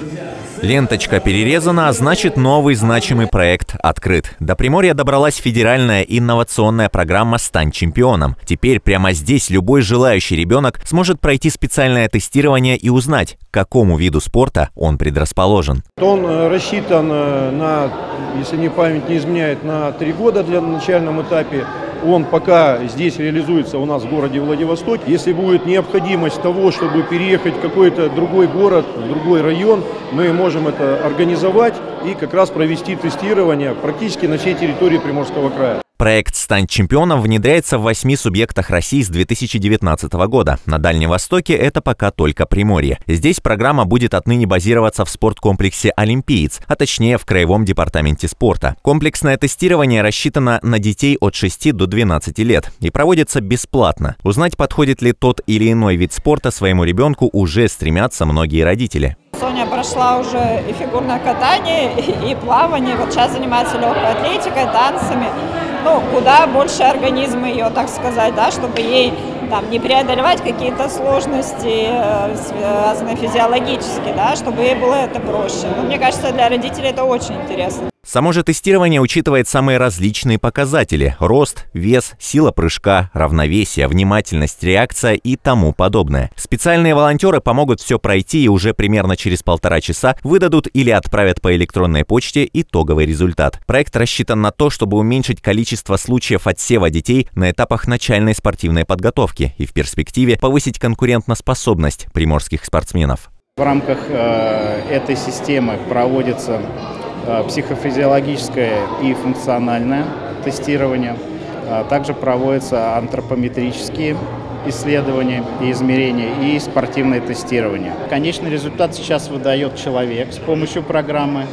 Ленточка перерезана, а значит, новый значимый проект открыт. До Приморья добралась федеральная инновационная программа «Стань чемпионом». Теперь прямо здесь любой желающий ребенок сможет пройти специальное тестирование и узнать, к какому виду спорта он предрасположен. Он рассчитан на, если мне память не изменяет, на 3 года для начальном этапе. Он пока здесь реализуется у нас в городе Владивосток. Если будет необходимость того, чтобы переехать в какой-то другой город, в другой район, мы можем это организовать и как раз провести тестирование практически на всей территории Приморского края. Проект «Стань чемпионом» внедряется в 8 субъектах России с 2019 года. На Дальнем Востоке это пока только Приморье. Здесь программа будет отныне базироваться в спорткомплексе «Олимпиец», а точнее в Краевом департаменте спорта. Комплексное тестирование рассчитано на детей от 6 до 12 лет и проводится бесплатно. Узнать, подходит ли тот или иной вид спорта своему ребенку, уже стремятся многие родители. Соня прошла уже и фигурное катание, и плавание. Вот сейчас занимается легкой атлетикой, танцами. Ну, куда больше организм ее, так сказать, да, чтобы ей там не преодолевать какие-то сложности, связанные физиологически, да, чтобы ей было это проще. Ну, мне кажется, для родителей это очень интересно. Само же тестирование учитывает самые различные показатели – рост, вес, сила прыжка, равновесие, внимательность, реакция и тому подобное. Специальные волонтеры помогут все пройти и уже примерно через 1,5 часа выдадут или отправят по электронной почте итоговый результат. Проект рассчитан на то, чтобы уменьшить количество случаев отсева детей на этапах начальной спортивной подготовки и в перспективе повысить конкурентоспособность приморских спортсменов. В рамках этой системы проводится психофизиологическое и функциональное тестирование. Также проводятся антропометрические исследования и измерения и спортивное тестирование. Конечный результат сейчас выдает человек с помощью программы.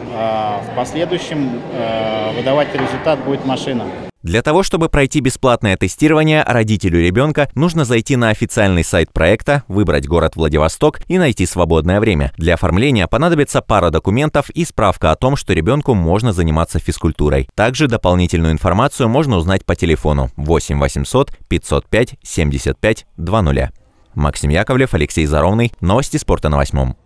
В последующем выдавать результат будет машина. Для того, чтобы пройти бесплатное тестирование, родителю ребенка нужно зайти на официальный сайт проекта, выбрать город Владивосток и найти свободное время. Для оформления понадобится пара документов и справка о том, что ребенку можно заниматься физкультурой. Также дополнительную информацию можно узнать по телефону 8 800 505 75 00. Максим Яковлев, Алексей Заровный. Новости спорта на 8.